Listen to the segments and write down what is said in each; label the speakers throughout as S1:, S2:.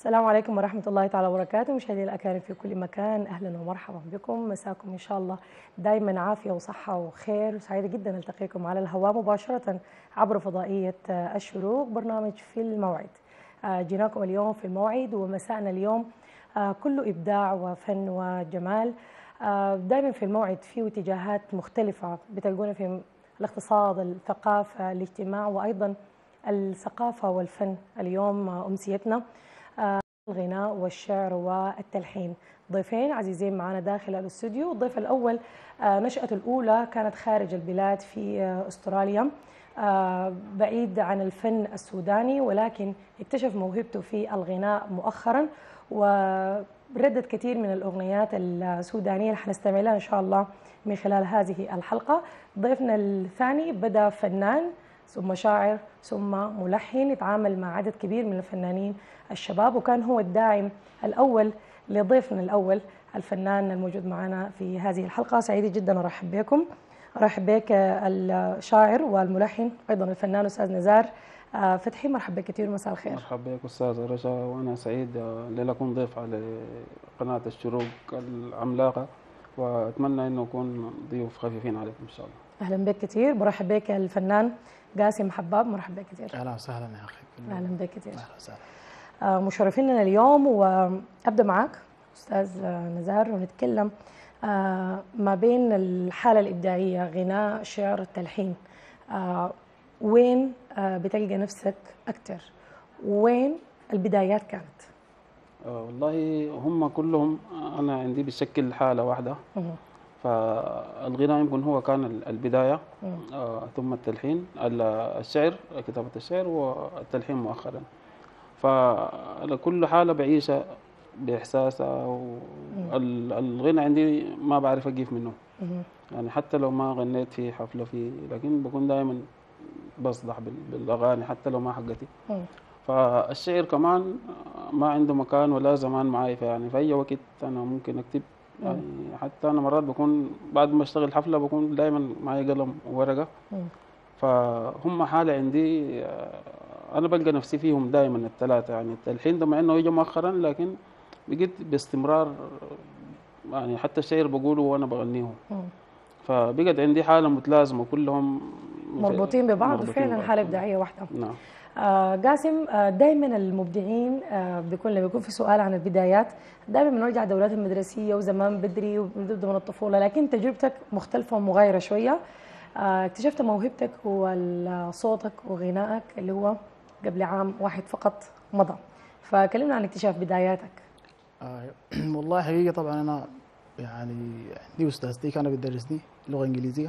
S1: السلام عليكم ورحمة الله تعالى وبركاته. مشاهدينا الأكارم في كل مكان، أهلا ومرحبا بكم. مساكم إن شاء الله دائما عافية وصحة وخير، وسعيدة جدا ألتقيكم على الهواء مباشرة عبر فضائية الشروق، برنامج في الموعد. جيناكم اليوم في الموعد، ومساءنا اليوم كله إبداع وفن وجمال. دائما في الموعد فيه اتجاهات مختلفة بتلقونا في الاقتصاد، الثقافة، الاجتماع، وأيضا الثقافة والفن. اليوم أمسيتنا الغناء والشعر والتلحين. ضيفين عزيزين معنا داخل الاستوديو. الضيف الأول نشأته الأولى كانت خارج البلاد في أستراليا، بعيد عن الفن السوداني، ولكن اكتشف موهبته في الغناء مؤخرا، وردد كثير من الأغنيات السودانية اللي حنستمع لها إن شاء الله من خلال هذه الحلقة. ضيفنا الثاني بدأ فنان ثم شاعر ثم ملحن، يتعامل مع عدد كبير من الفنانين الشباب، وكان هو الداعم الأول لضيفنا الأول الفنان الموجود معنا في هذه الحلقة. سعيدة جدا أرحب بكم. أرحب بك الشاعر والملحن أيضا الفنان أستاذ نزار فتحي. مرحبا بك كثير، مساء الخير.
S2: مرحبا بك أستاذ رجاء، وأنا سعيد لأكون ضيف على قناة الشروق العملاقة، وأتمنى أنه أكون ضيوف خفيفين عليكم إن شاء الله.
S1: أهلا بك كثير. برحب بك الفنان قاسم حباب. مرحبا بك كثير.
S3: أهلا وسهلا يا أخي.
S1: أهلا بك كثير.
S3: أهلا وسهلا.
S1: مشرفيننا اليوم، وأبدأ معك أستاذ نزار ونتكلم ما بين الحالة الإبداعية، غناء، شعر، تلحين. وين بتلقى نفسك أكثر؟ وين البدايات كانت؟
S2: والله هم كلهم أنا عندي بشكل حالة واحدة. فالغناء يمكن هو كان البداية، ثم التلحين، الشعر، كتابة الشعر، والتلحين مؤخرا. فأنا كل حالة بعيشها بإحساسها، والغنى عندي ما بعرف أقيف منه. يعني حتى لو ما غنيت في حفلة لكن بكون دائما بصدح بالأغاني حتى لو ما حقتي. فالشعر كمان ما عنده مكان ولا زمان معي، يعني في أي وقت أنا ممكن أكتب. يعني حتى أنا مرات بكون بعد ما أشتغل حفلة بكون دائما معي قلم وورقة. فهم حالة عندي أنا بلقى نفسي فيهم دائما الثلاثة. يعني التلحين ده مع إنه يجي مؤخرا لكن بقيت باستمرار، يعني حتى الشعر بقوله وأنا بغنيه. فبقت عندي حالة متلازمة، كلهم
S1: مربوطين ببعض، وفعلا حالة إبداعية واحدة.
S2: نعم.
S1: قاسم، دائما المبدعين لما يكون في سؤال عن البدايات دائما بنرجع الدورات المدرسية وزمان بدري وبنبدأ من الطفولة، لكن تجربتك مختلفة ومغايرة شوية. اكتشفت موهبتك وصوتك وغنائك اللي هو قبل عام واحد فقط مضى، فكلمنا عن اكتشاف بداياتك.
S3: والله حقيقة طبعا أنا يعني عندي أستاذتي كانت بتدرسني لغة إنجليزية،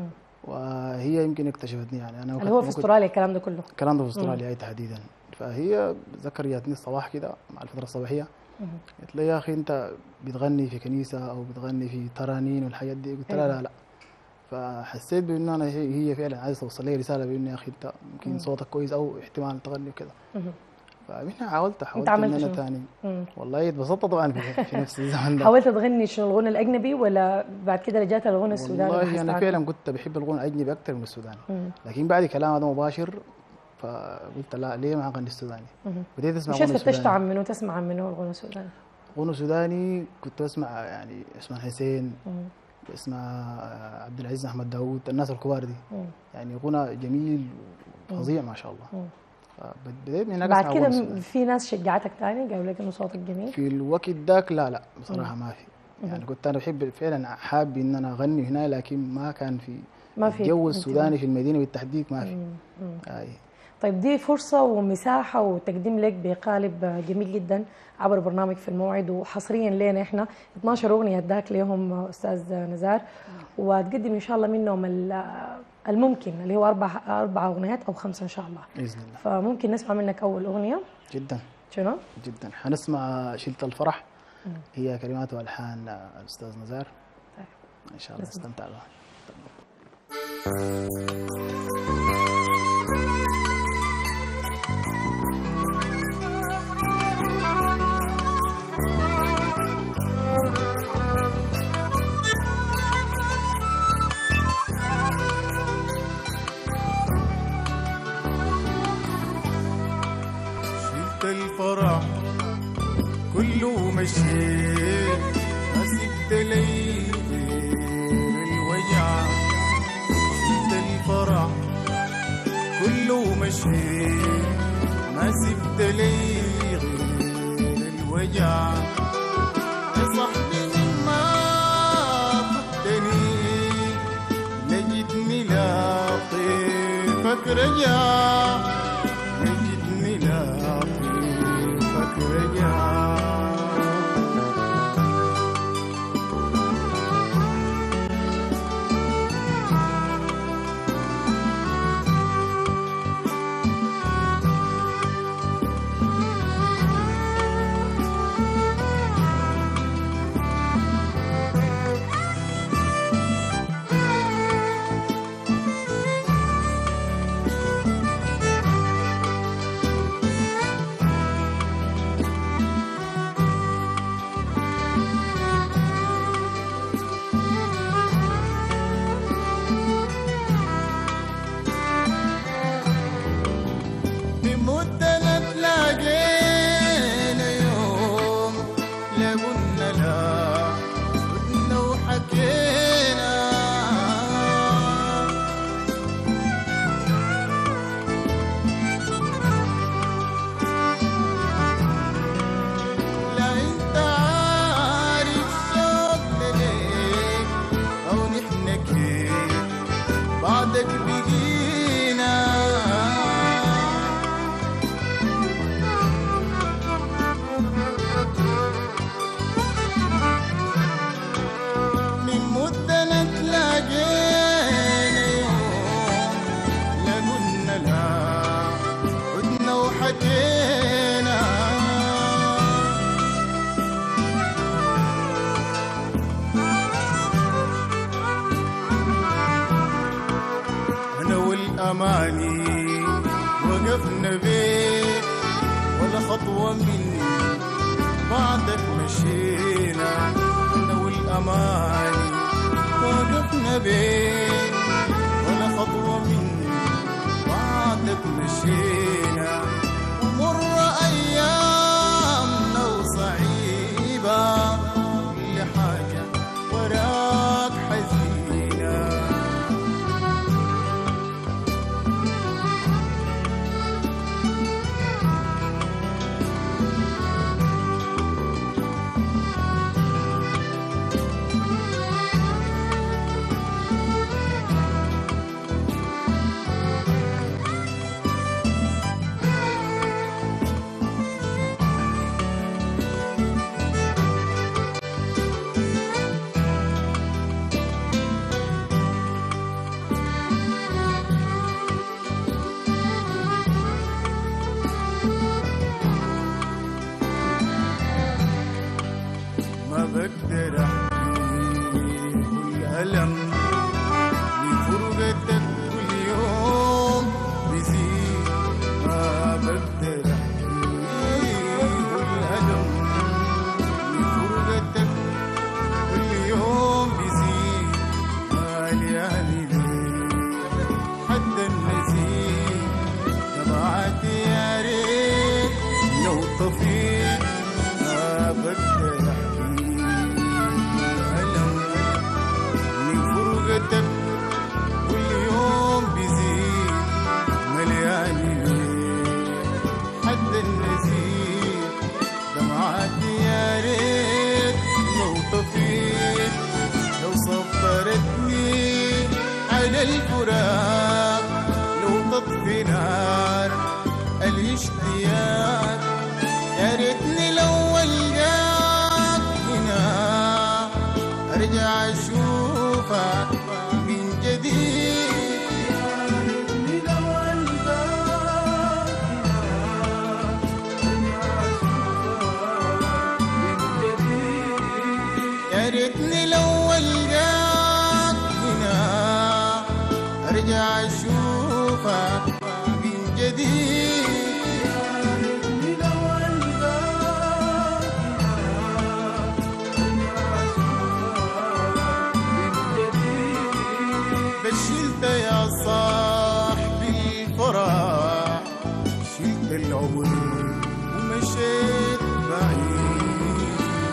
S3: وهي يمكن اكتشفتني. يعني أنا
S1: اللي هو في أستراليا الكلام ده كله؟
S3: الكلام ده في أستراليا أي تحديدا. فهي ذكرتني الصباح كده مع الفترة الصباحية، قلت لي يا أخي أنت بتغني في كنيسة أو بتغني في ترانين والحاجات دي؟ قلت لها لا. فحسيت بأنه أنا هي فعلا عايزة توصل لي رسالة بأنه يا أخي أنت يمكن صوتك كويس أو احتمال تغني وكده. فمنها حاولت ان انا ثاني. والله اتبسطت طبعا في نفس الزمن ده.
S1: حاولت تغني شنو، الغنى الاجنبي ولا بعد كده رجعت الغنى السوداني؟
S3: والله انا فعلا كنت بحب الغنى الاجنبي اكثر من السوداني، لكن بعد كلام هذا مباشر فقلت لا، ليه ما اغني السوداني؟ بديت اسمع غنى
S1: السوداني. فتشت عن منو تسمع عن منو الغنى السوداني؟
S3: غنى سوداني كنت اسمع يعني اسمع حسين، اسمع عبد العزيز، احمد داوود، الناس الكبار دي. يعني غنى جميل فظيع ما شاء الله. بديت من
S1: بعد كده في ناس شجعتك تاني قالوا لك انه صوتك جميل؟
S3: في الوقت ذاك لا بصراحه ما في. يعني كنت انا بحب فعلا حابب ان انا اغني هنا، لكن ما كان في الجو السوداني في المدينه بالتحديد ما في.
S1: طيب دي فرصه ومساحه وتقديم لك بقالب جميل جدا عبر برنامج في الموعد، وحصريا لنا احنا 12 اغنيه اداك لهم استاذ نزار، وتقدم ان شاء الله منهم الممكن اللي هو أربع أغنيات أو 5 إن شاء الله
S3: بإذن الله.
S1: فممكن نسمع منك أول أغنية؟
S3: جدا.
S1: شنو؟
S3: جدا. حنسمع شلت الفرح. هي كلمات والحان الأستاذ نزار.
S1: طيب.
S3: إن شاء الله نستمتع بها.
S4: الفرح مشيت ما سبت لي غير الوجع، سبت الفرح كله مشيت ما سبت لي غير الوجع. يا صاحبي ما فقدني لجدني لاطفك رجع، لجدني لاطفك رجع. بعدك بقينا من مدة نتلاقينا يوم لا قلنا لا عدنا وحكينا. أماني وقفنا بيك ولا خطوة مني بعدك مشينا. أنا والأماني وقفنا بيك ولا خطوة مني بعدك مشينا. ومر أيامنا وصعيبة كل حاجة وراك حزينة. بقدر أحكي كل ألم لفرقتك كل يوم بزيد. ما بقدر أحكي كل ألم لفرقتك كل يوم بزيد. مالياني ليك حتى النسيم تبعتي يا ريت لو طفيت. ما بقدر كل يوم بيزيد ملياني حد النزيد. دمعاتي يا ريت لو طفيت، لو صبرتني على الفراق، لو تطفي نار الاشتياق. يا ريتني لو القاك هنا ارجع اشوفك من جديد. يا ريتني لو القاك هنا ارجع اشوفك من جديد. يا ريتني لو القاك هنا ارجع اشوفك من جديد. شلت يا صاحبي الفرح، شلت العمر ومشيت بعيد.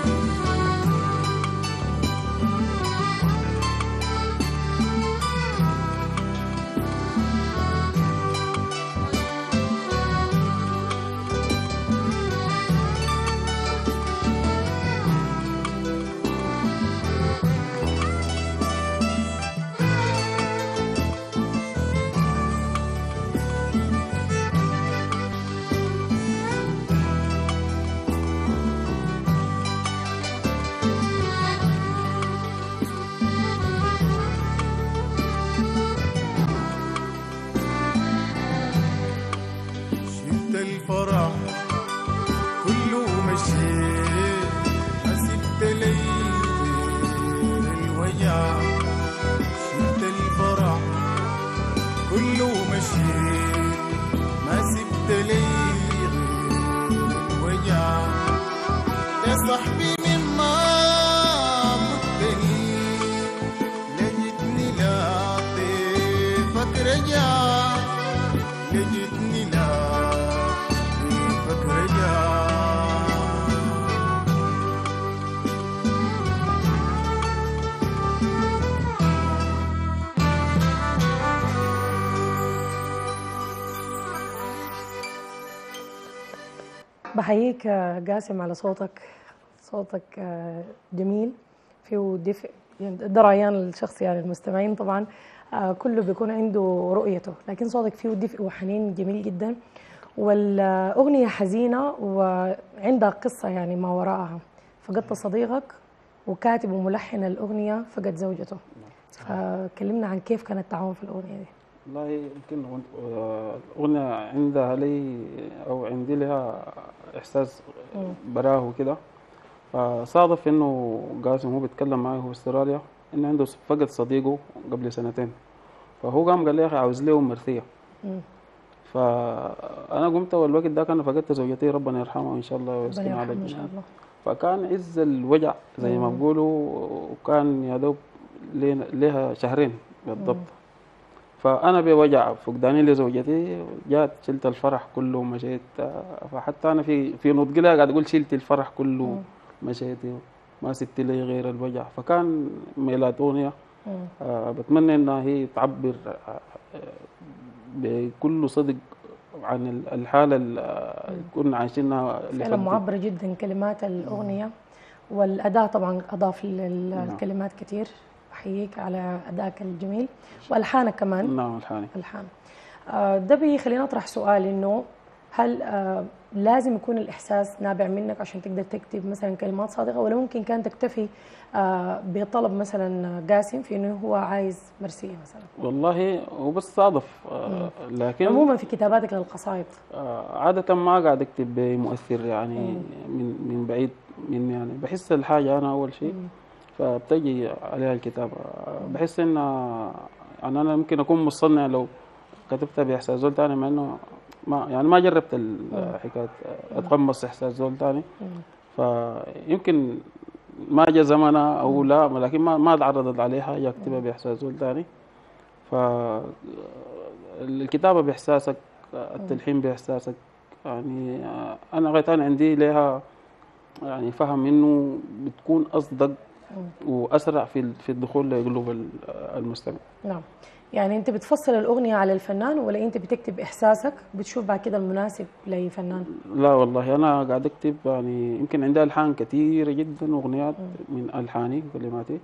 S4: صحبي مما متني لجتني لطيفك رجع لجتني لطيفك رجع
S1: بحييك قاسم على صوتك. صوتك جميل، فيه دفء، ده ريان الشخص يعني المستمعين طبعا كله بيكون عنده رؤيته، لكن صوتك فيه دفء وحنين جميل جدا. والأغنية حزينة وعندها قصة يعني ما وراءها. فقدت صديقك وكاتب وملحن الأغنية فقد زوجته، فكلمنا عن كيف كان التعاون في الأغنية دي.
S2: والله يمكن الأغنية عندها لي أو عندي لها إحساس براه وكده. فصادف إنه قاسم هو بيتكلم معي هو في استراليا إنه عنده فقد صديقه قبل سنتين، فهو قام قال لي يا أخي عاوز له مرثية. فأنا قمت والوقت ده كان فقدت زوجتي ربنا يرحمها إن شاء الله ويسكن على
S1: إن شاء
S2: الجنة.
S1: الله.
S2: فكان عز الوجع زي ما بقولوا، وكان يا دوب لها شهرين بالضبط. فأنا بوجع فقداني لزوجتي جات شلت الفرح كله ومشيت. فحتى أنا في نطق لها قاعد أقول شلت الفرح كله مشيت ما سبت لي غير الوجع. فكان ميلاد أغنية بتمنى إنها هي تعبر بكل صدق عن الحالة اللي كنا عايشينها.
S1: فعلا معبرة جدا كلمات الأغنية، والأداء طبعا أضاف للكلمات كتير. أحييك على أدائك الجميل وألحانك كمان.
S2: نعم ألحاني.
S1: ده بيخلينا أطرح سؤال، إنه هل لازم يكون الإحساس نابع منك عشان تقدر تكتب مثلا كلمات صادقة، ولا ممكن كان تكتفي بطلب مثلا قاسم في إنه هو عايز مرسية مثلا؟
S2: والله هو بس صادف. لكن
S1: عموما في كتاباتك للقصائد
S2: عادة ما قاعد أكتب بمؤثر يعني من بعيد مني، يعني بحس الحاجة أنا أول شيء فبتجي عليها الكتابة. بحس إن يعني أنا ممكن أكون مصنع لو كتبتها بإحساس زول تاني، مع إنه ما جربت الحكاية أتقمص إحساس زول تاني. فيمكن ما جاء زمانها أو لا، لكن ما تعرضت عليه حاجة أكتبها بإحساس زول تاني. فالكتابة بإحساسك، التلحين بإحساسك. يعني أنا غيتان عندي لها يعني فهم إنه بتكون أصدق وأسرع في الدخول لقلوب المستمع.
S1: نعم. يعني أنت بتفصل الأغنية على الفنان، ولا أنت بتكتب إحساسك بتشوف بعد كده المناسب لأي فنان؟
S2: لا والله أنا قاعد أكتب، يعني يمكن عندي ألحان كثيرة جدا وأغنيات من ألحاني وكلماتي.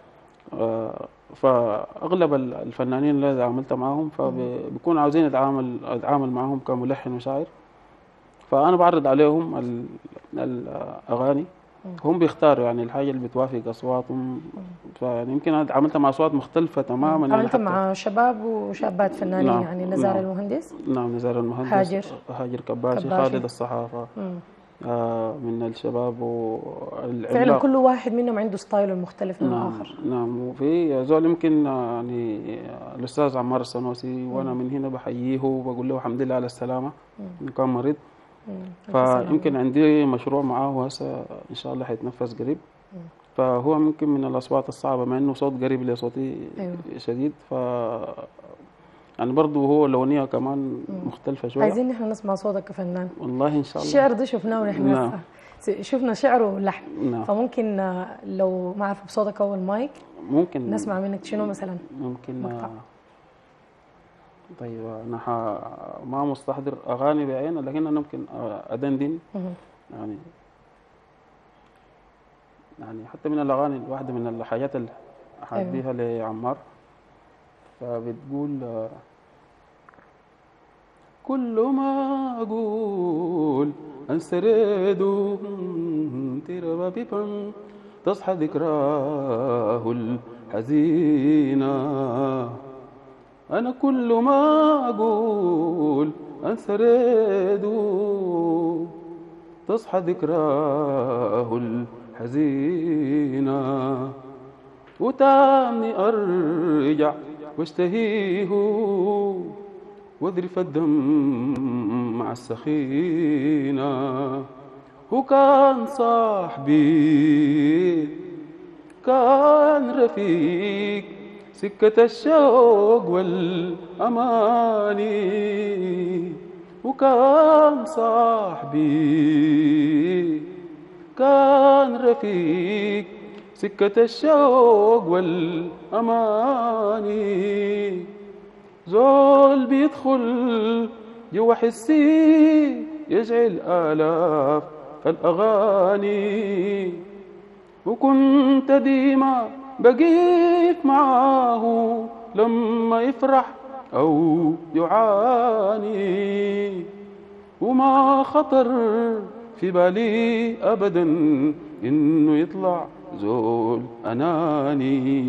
S2: فأغلب الفنانين اللي عملت معهم فبيكونوا عاوزين أتعامل معهم كملحن وشاعر. فأنا بعرض عليهم الأغاني، هم بيختاروا يعني الحاجة اللي بتوافق أصواتهم. فيعني يمكن أنا عملت مع أصوات مختلفة تماما.
S1: عملت مع شباب وشابات فنانين. نعم. يعني نزار المهندس.
S2: نعم نزار المهندس، هاجر كباشي، خالد الصحافة. من الشباب والعملاق.
S1: فعلا كل واحد منهم عنده ستايل مختلف من الآخر.
S2: نعم. وفي زول يمكن يعني الأستاذ عمار السنوسي، وأنا من هنا بحييه وبقول له الحمد لله على السلامة، كان مريض. فيمكن عندي مشروع معاه هسه إن شاء الله حيتنفذ قريب. فهو ممكن من الأصوات الصعبة مع إنه صوت قريب لصوتي. أيوة. شديد. يعني برضه هو لونية كمان مختلفة شوية.
S1: عايزين نحن نسمع صوتك كفنان.
S2: والله إن شاء الله.
S1: الشعر ده شفناه ونحن
S2: نعم.
S1: شفنا شعر ولحن. نعم. فممكن لو ما أعرف بصوتك أول مايك ممكن نسمع منك شنو مثلا؟
S2: ممكن مقطع. طيب أنا ما مستحضر أغاني بعينها، لكن أنا ممكن أدندن يعني حتى من الأغاني واحدة من الحاجات اللي حاديها لعمار. فبتقول كل ما أقول أنسرد ترى بيبان تصحى ذكراه الحزينة. أنا كل ما أقول أنسرد تصحى ذكراه الحزينة، وتاني أرجع واشتهيه واذرف الدم مع السخينة، وكان صاحبي، كان رفيق سكة الشوق والأماني، وكان صاحبي، كان رفيق سكة الشوق والأماني، زول بيدخل جوا حسي يجعل آلاف الأغاني، وكنت ديما بقيت معاه لما يفرح أو يعاني، وما خطر في بالي أبدا إنه يطلع زول أناني،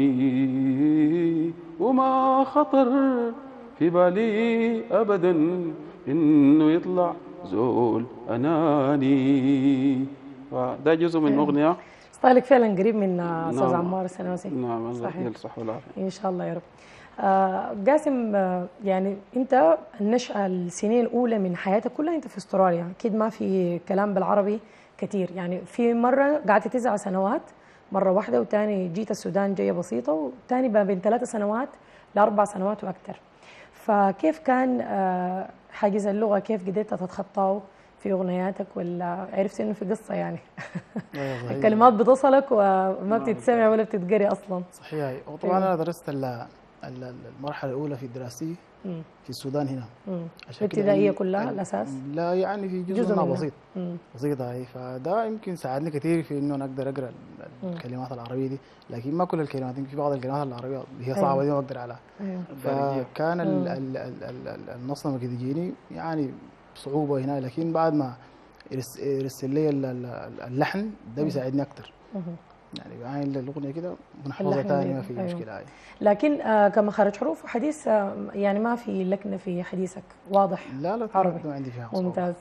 S2: وما خطر في بالي أبدا إنه يطلع زول أناني. فده جزء من أغنية.
S1: ستايلك فعلا قريب من أستاذ عمار السنوسي.
S2: نعم،
S1: صحيح.
S2: الصحة والعافية
S1: إن شاء الله يا رب. قاسم، يعني أنت النشأة السنين الأولى من حياتك كلها أنت في أستراليا، أكيد ما في كلام بالعربي كثير، يعني في مرة قعدت 9 سنوات مرة واحدة، وتاني جيت السودان جاية بسيطة، وتاني ما بين 3 سنوات ل4 سنوات وأكثر. فكيف كان حاجز اللغة، كيف قدرت تتخطاه في أغنياتك، ولا عرفت إنه في قصة يعني الكلمات بتصلك وما بتتسمع ولا بتتقري أصلا؟
S3: صحيح. وطبعا أنا درست المرحلة الأولى في دراستي في السودان هنا،
S1: الابتدائية كلها الأساس؟
S3: لا، يعني في جزء منها بسيط بسيطة هي، فده يمكن ساعدني كثير في إنه أنا أقدر أقرأ الكلمات العربية دي، لكن ما كل الكلمات، يمكن في بعض الكلمات العربية هي صعبة دي ما أقدر عليها. فكان النص لما كده يجيني يعني صعوبة هنا، لكن بعد ما يرسل لي اللحن ده بيساعدني أكثر، يعني بعين الأغنية كده بنحفظها تاني ما في مشكلة هاي.
S1: لكن كمخارج حروف وحديث يعني ما في لكنة في حديثك واضح؟
S3: لا
S1: عربي
S3: ما عندي فيها
S1: ممتاز.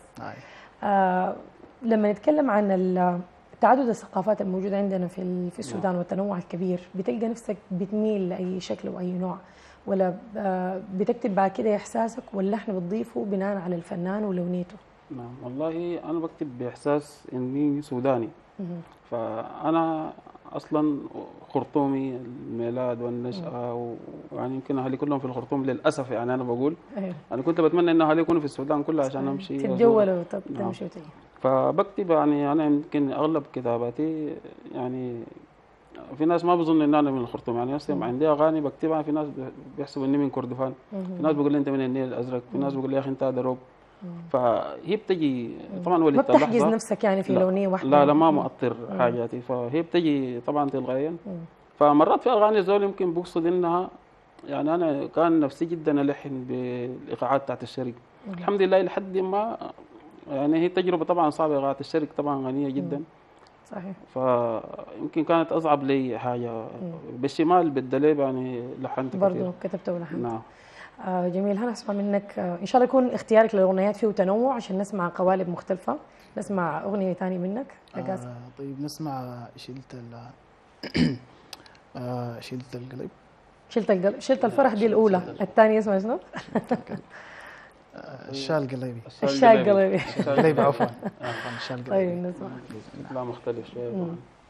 S1: لما نتكلم عن تعدد الثقافات الموجودة عندنا في السودان والتنوع الكبير، بتلقى نفسك بتميل لأي شكل وأي نوع، ولا بتكتب بعد كده إحساسك واللحن بتضيفه بناء على الفنان ولونيته؟
S2: نعم، والله أنا بكتب بإحساس إني سوداني. فأنا أصلا خرطومي، الميلاد والنشأة، ويعني يمكن أهلي كلهم في الخرطوم للأسف، يعني أنا بقول أنا كنت بتمنى إن أهلي يكونوا في السودان كلها عشان أمشي
S1: تتجول وتمشي وتجي.
S2: فبكتب يعني أنا يمكن أغلب كتاباتي، يعني في ناس ما بظن إن أنا من الخرطوم، يعني أصلا عندي أغاني بكتبها، في ناس بيحسبوا إني من كردفان، في ناس بيقول لي أنت من النيل الأزرق، في ناس بيقول لي يا أخي أنت دروب. فهي بتجي طبعا ولد
S1: ما بتحجز نفسك يعني في لونية واحدة؟
S2: لا ما مؤطر حاجاتي، فهي بتجي طبعا تلقائيا. فمرات في اغاني زول يمكن بقصد انها، يعني انا كان نفسي جدا الحن بالايقاعات بتاعت الشرق. الحمد لله لحد ما، يعني هي تجربه طبعا صعبه، ايقاعات الشرق طبعا غنيه جدا.
S1: صحيح.
S2: فيمكن كانت اصعب لي حاجه بالشمال بالدليب، يعني لحنت
S1: برضه كتبت ولحنت.
S2: نعم.
S1: جميل. هنسمع منك ان شاء الله يكون اختيارك للاغنيات فيه تنوع عشان نسمع قوالب مختلفه. نسمع اغنيه ثانيه منك يا قاسم.
S3: طيب نسمع شلت القلب.
S1: شلت الفرح دي الاولى، الثانيه اسمها شنو؟
S3: الشال قليبي.
S1: الشال قليبي.
S3: قليبي عفوا الشال قليبي.
S1: طيب نسمع.
S2: لا مختلف شويه.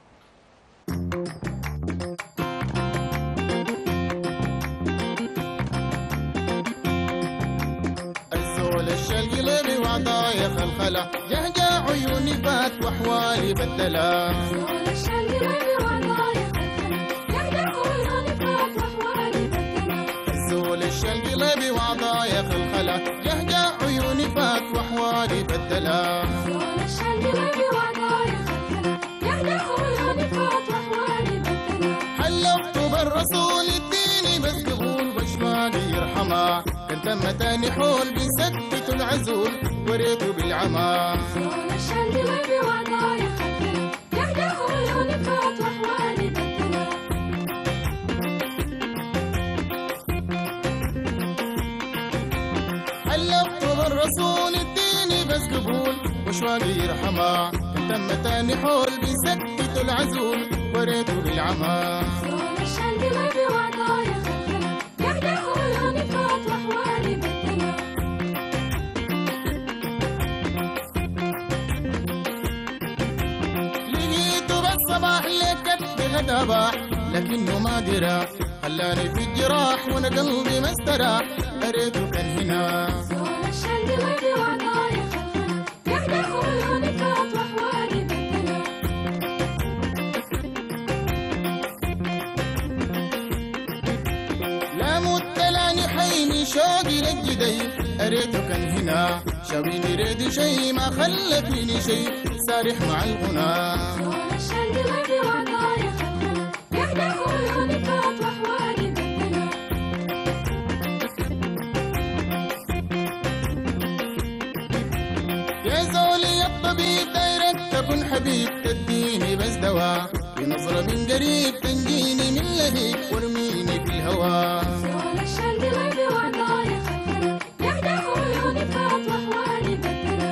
S4: الشال قلبي وعضايا خلخلة، جهجة عيوني بات وحوالي بدلا. الشال قلبي وعضايا خلخلة، جهجة عيوني بات وحوالي بدلا. الزول الشال قلبي وعضايا خلخلة، جهجة عيوني بات وحوالي بدلا. الشال قلبي وعضايا خلخلة، جهجة عيوني بات وحوالي بدلا. حلفت بالرسول الديني بس قبول وشمالي يرحمها، كان تم تاني حول بيثبتوا العزول وريته بالعمى. زول الشال قلبي وعضايا خلخلة، جهجة عيوني بات وحوالي بدلا. حلفت بالرسول الديني بس قبول وشواقي يرحمها، كان تم تاني حول بيثبتوا العزول وريته بالعمى. زول الشال قلبي وعضايا خلخلة، جهجة عيوني بات وحوالي بدلا. الهدى باح لكنه ما درى خلاني في الجراح وانا قلبي ما استراح اريده كان هنا
S5: زول الشلق ودي وعطايا خلخلة يحدى خيوني فات وحوالي بدلة
S4: لا متلاني حيني شوقي للجدي اريده كان هنا شاويني ريدي شي ما خلى فيني شي سارح مع الغنى
S5: زول الشلق ودي وعطايا خلخلة يحدى خيوني فات وحوالي بدلة
S4: يا زولي الطبيب دايرك تكون حبيب تديني بس دواء بنظرة من قريب تنجيني من لهيب وارميني في الهوى
S5: زول الشلق ودي وعطايا خلخلة يحدى خيوني فات وحوالي بدلة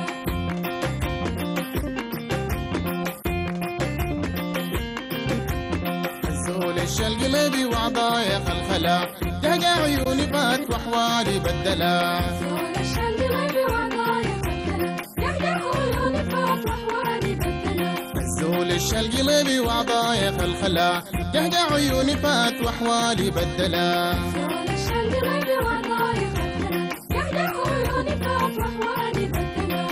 S4: الزول الشلق لبي وعضايا خلخلة تهجى عيوني فات واحوالي بدلا
S5: زول الشلق ودي وعطايا خلخلة يحدى خيوني فات وحوالي بدلة
S4: الزول الشلق لبي وعضايا خلخلة تهجى عيوني فات واحوالي بدلا
S5: زول الشلق ودي وعطايا خلخلة يحدى خيوني فات وحوالي بدلة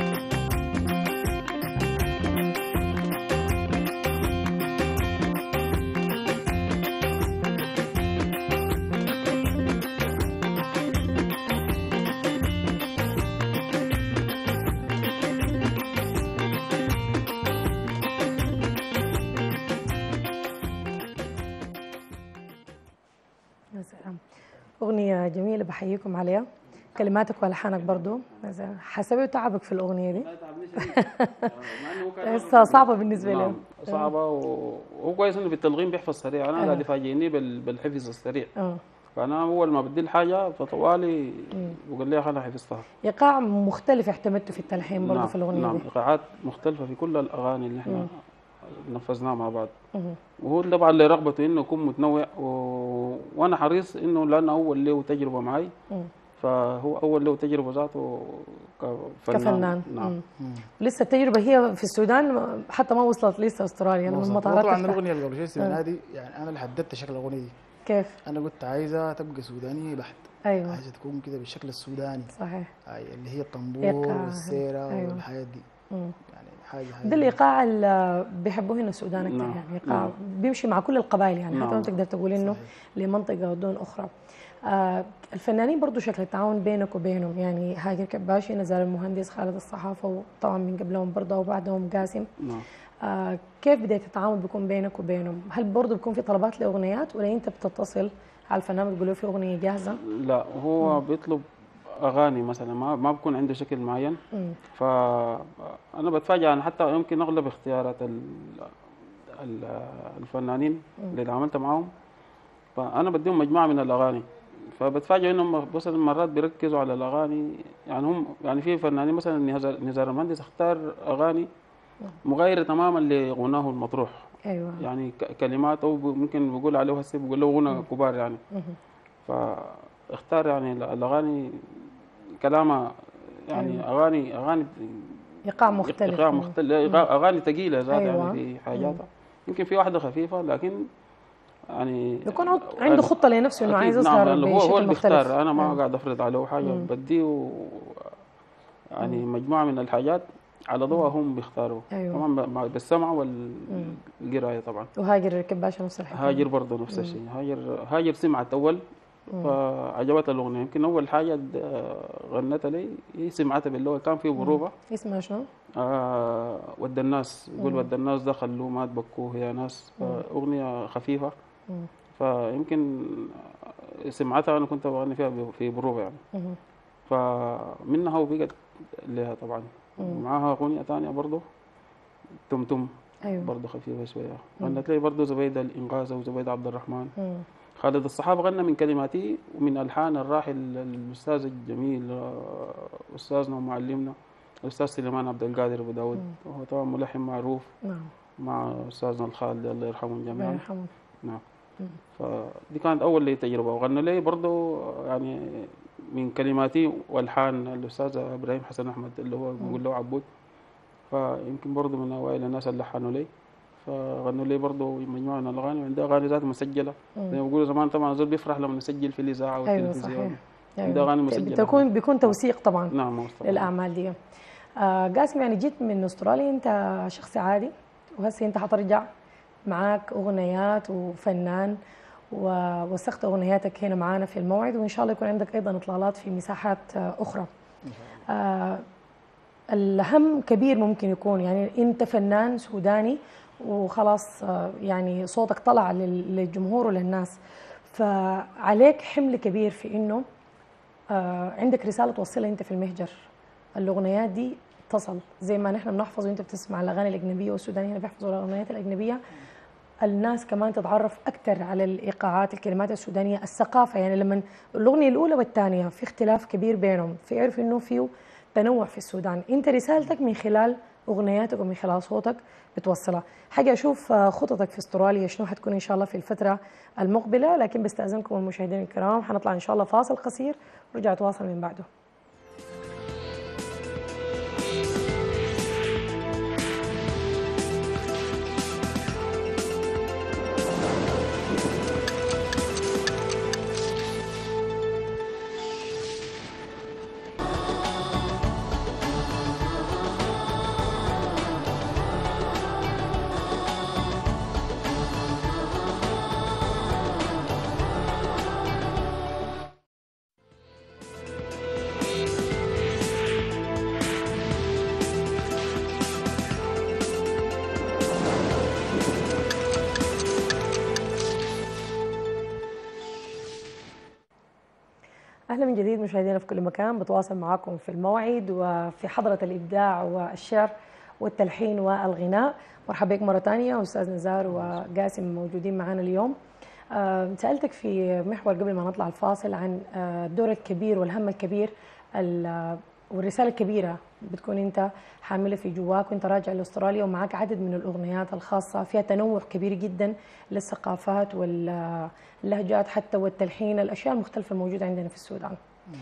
S1: يا سلام. أغنية جميلة بحييكم عليها، كلماتك والحانك برضو حسبي تعبك في الأغنية دي.
S2: لا تعبني شديد مع انه هو كان
S1: لسه صعبة بالنسبة
S2: نعم
S1: لهم.
S2: صعبة وهو كويس انه في التلغيم بيحفظ سريع، انا قاعد يفاجئني بالحفظ السريع. فانا اول ما بدي الحاجة فطوالي بقول لي انا حفظتها.
S1: إيقاع مختلف اعتمدته في التلحين برضو
S2: نعم
S1: في الأغنية
S2: نعم
S1: دي.
S2: ايقاعات مختلفة في كل الاغاني اللي احنا نفذناها مع بعض. وهو طبعا اللي رغبته انه يكون متنوع وانا حريص انه لانه اول له تجربة معي فهو اول له تجربة ذاته
S1: كفنان.
S2: نعم.
S1: لسه التجربة هي في السودان حتى ما وصلت لسه أستراليا، أنا من مطارات
S3: طبعا
S1: تفتح.
S3: الاغنيه اللي قبل شوي سمعناها دي يعني انا اللي حددت شكل الاغنيه دي.
S1: كيف؟
S3: انا قلت عايزه تبقى سودانيه بحت.
S1: أيوه
S3: عايزه تكون كده بالشكل السوداني.
S1: صحيح.
S3: اللي هي الطنبور
S1: إيقاع.
S3: والسيره
S1: أيوه.
S3: والحياه دي. يعني حاجه
S1: ده الإيقاع اللي بيحبوه هنا السودان أكثر،
S2: نعم.
S1: يعني إيقاع بيمشي مع كل القبائل، يعني حتى
S2: نعم.
S1: ما تقدر تقول إنه
S3: صحيح.
S1: لمنطقة دون أخرى. الفنانين برضو شكل التعاون بينك وبينهم، يعني هاجر كباشي، نزار المهندس، خالد الصحافة، وطبعا من قبلهم برضه وبعدهم قاسم.
S2: نعم.
S1: كيف بداية التعاون بيكون بينك وبينهم؟ هل برضه بيكون في طلبات لأغنيات ولا أنت بتتصل على الفنان بتقول له في أغنية جاهزة؟
S2: لا هو بيطلب اغاني مثلا ما بكون عنده شكل معين. فانا بتفاجئ انا حتى يمكن اغلب اختيارات الفنانين اللي عملت معاهم فانا بديهم مجموعه من الاغاني فبتفاجئ انهم مثلا مرات بيركزوا على الاغاني يعني هم يعني في فنانين مثلا نزار المهندس اختار اغاني مغايره تماما لغناه المطروح.
S1: أيوة.
S2: يعني كلمات او ممكن بقول عليه هسه بقول له غنى كبار يعني. فاختار يعني الاغاني كلامها يعني اغاني
S1: ايقاع مختلف.
S2: اغاني ثقيله ذات.
S1: أيوة.
S2: يعني في حاجاتها يمكن في واحده خفيفه لكن يعني
S1: يكون عنده خطه لنفسه انه عايز يظهر
S2: نعم هو
S1: بشكل
S2: اللي
S1: مختلف.
S2: بيختار انا ما قاعد افرض عليه حاجه بديه يعني مجموعه من الحاجات على ضوء هم بيختاروا.
S1: أيوة.
S2: طبعا بالسمع والقرايه طبعا.
S1: وهاجر الكباشة نفس الحكايه.
S2: هاجر برضه نفس الشيء. هاجر سمعت اول فعجبتها الاغنيه يمكن اول حاجه غنتها لي هي سمعتها باللغه كان في بروفه
S1: اسمها شنو؟
S2: ود الناس يقول ود الناس ده خلوه ما تبكوه يا ناس. اغنيه خفيفه فيمكن سمعتها انا كنت بغني فيها في بروفه يعني. فمنها وبقت لها طبعا. معاها اغنيه ثانيه برضه تم
S1: أيوة.
S2: برضه خفيفه شويه غنت لي برضه زبيده الانقاذ وزبيده عبد الرحمن. خالد الصحافة غنى من كلماتي ومن ألحان الراحل الأستاذ الجميل أستاذنا ومعلمنا الأستاذ سليمان عبد القادر أبو داود وهو طبعا ملحن معروف.
S1: نعم.
S2: مع أستاذنا الخالد الله يرحمهم جميعا.
S1: الله يرحمه.
S2: نعم. فدي كانت أول لي تجربة وغنى لي برضه يعني من كلماتي وألحان الأستاذ إبراهيم حسن أحمد اللي هو بيقول له عبود. فيمكن برضه من أوائل الناس اللي لحنوا لي. فغنوا لي برضه مجموعة من الأغاني، وعندها أغاني ذات مسجلة زي ما بيقولوا زمان. طبعا الزول بيفرح لما يسجل في الإذاعة
S1: ايوه
S2: والتلفزيون.
S1: صحيح.
S2: عندها أغاني مسجلة.
S1: بيكون توثيق طبعا
S2: نعم مصطفى.
S1: للاعمال دي. قاسم، يعني جيت من استراليا انت شخص عادي، وهسه انت حترجع معاك اغنيات وفنان، ووثقت اغنياتك هنا معانا في الموعد، وان شاء الله يكون عندك ايضا اطلالات في مساحات اخرى. الهم كبير ممكن يكون، يعني انت فنان سوداني وخلاص، يعني صوتك طلع للجمهور وللناس، فعليك حمل كبير في انه عندك رساله توصلها انت في المهجر. الاغنيات دي تصل زي ما نحن بنحفظ وانت بتسمع الاغاني الاجنبيه، والسودانيين هنا بيحفظوا الاغنيات الاجنبيه، الناس كمان تتعرف اكثر على الايقاعات، الكلمات السودانيه، الثقافه. يعني لما الاغنيه الاولى والثانيه في اختلاف كبير بينهم، فيعرف انه فيه تنوع في السودان. انت رسالتك من خلال اغنياتك ومن خلال صوتك بتوصلها. حاجه اشوف خططك في استراليا شنو حتكون ان شاء الله في الفتره المقبله، لكن بستاذنكم المشاهدين الكرام حنطلع ان شاء الله فاصل قصير ونرجع نتواصل من بعده. أهلا من جديد مشاهدينا في كل مكان، بتواصل معكم في الموعد وفي حضرة الإبداع والشعر والتلحين والغناء. مرحبا بك مرة ثانية أستاذ نزار وقاسم موجودين معنا اليوم. سألتك في محور قبل ما نطلع الفاصل عن الدور الكبير والهم الكبير والرسالة الكبيرة بتكون أنت حاملة في جواك وأنت راجع لأستراليا، ومعك عدد من الأغنيات الخاصة فيها تنوع كبير جدا للثقافات واللهجات حتى والتلحين، الأشياء المختلفة الموجودة عندنا في السودان.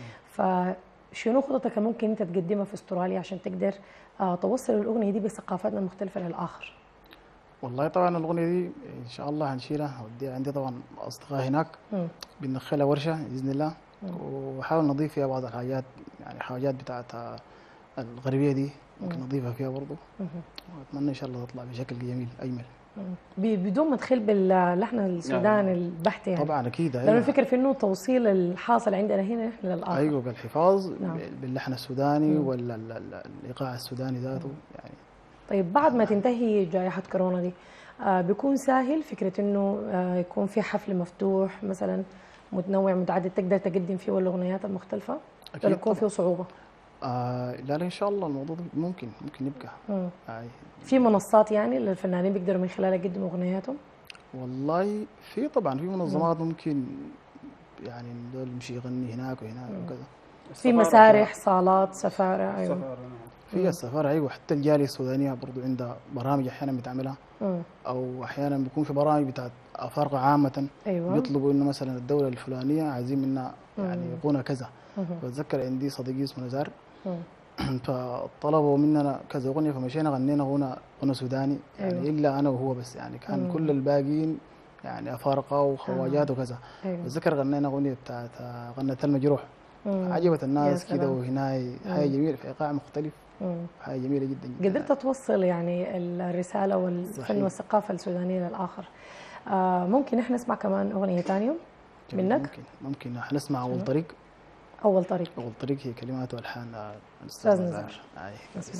S1: فشنو خططك ممكن أنت تقدمها في أستراليا عشان تقدر توصل الأغنية دي بثقافاتنا المختلفة للآخر؟
S3: والله طبعا الأغنية دي إن شاء الله هنشيلها، عندي طبعا أصدقاء هناك بندخلها ورشة بإذن الله، وحاول نضيف فيها بعض الحاجات، يعني حاجات بتاعت الغربية دي ممكن نضيفها فيها برضه، وأتمنى إن شاء الله تطلع بشكل جميل أجمل
S1: بدون ما تدخل باللحن السوداني البحت يعني.
S3: طبعا أكيد.
S1: لأنه الفكرة في إنه توصيل الحاصل عندنا هنا نحن للآخر.
S3: أيوه بالحفاظ باللحن السوداني ولا الإيقاع السوداني ذاته يعني.
S1: طيب بعد ما تنتهي جائحة كورونا دي بيكون سهل فكرة إنه يكون في حفل مفتوح مثلا متنوع متعدد تقدر تقدم فيه الأغنيات المختلفة، ولا يكون فيه صعوبة؟
S3: لا إن شاء الله الموضوع ممكن يبقى.
S1: في منصات يعني للفنانين بيقدروا من خلالها يقدموا أغنياتهم؟
S3: والله في طبعا في منظمات ممكن يعني دول يمشي يغني هناك وهناك وكذا.
S1: في مسارح، صالات، سفارة. أيوة
S3: في السفارة. أيوة حتى الجالية السودانية برضو عندها برامج أحيانا بتعملها، أو أحيانا بيكون في برامج بتاعت أفارقة عامة.
S1: أيوة.
S3: بيطلبوا إنه مثلا الدولة الفلانية عايزين منا يعني يقونا كذا. بتذكر عندي صديقي اسمه نزار فطلبوا مننا كذا أغنية، فمشينا غنينا غنى سوداني يعني. أيوة. إلا أنا وهو بس يعني، كان كل الباقيين يعني أفارقة وخواجات وكذا. أيوة. بتذكر غنينا أغنية بتاعت غنت المجروح، عجبت الناس كده، وهنا حاجة جميلة في إيقاع مختلف، حاجة جميلة جدا جدا.
S1: قدرت توصل يعني الرسالة والفن والثقافة السودانية للآخر. ممكن إحنا نسمع كمان أغنية ثانية منك؟
S3: ممكن نسمع أول طريق.
S1: أول طريق
S3: هي كلمات والحان
S1: أستاذ نزار. نسمع.